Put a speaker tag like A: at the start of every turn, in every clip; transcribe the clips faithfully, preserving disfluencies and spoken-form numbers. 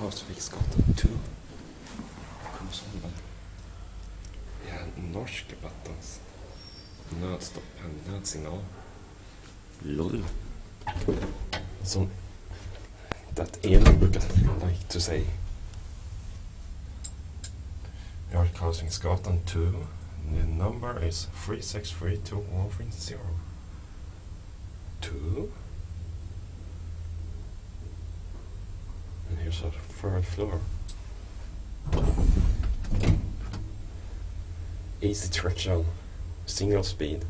A: Karlsviksgatan två. Kungsholmen. Ja, norska battens. Nödstopp, nödsignal. Lol. Som that Elin brukar like to say. Vi har Karlsviksgatan två. The number is three six three two one three zero. Two. And here's our third floor. Easy traction, single speed.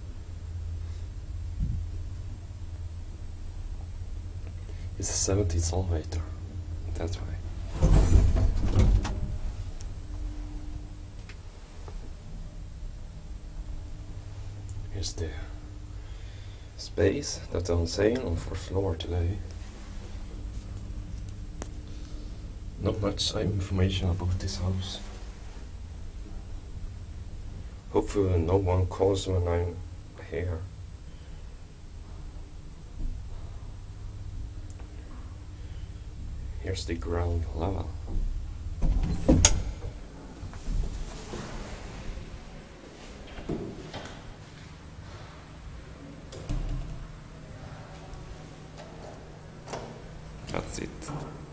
A: It's a seventies elevator. That's why. Here's the space that's on sale on fourth floor today. Not much information about this house. Hopefully no one calls when I'm here. Here's the ground level. That's it.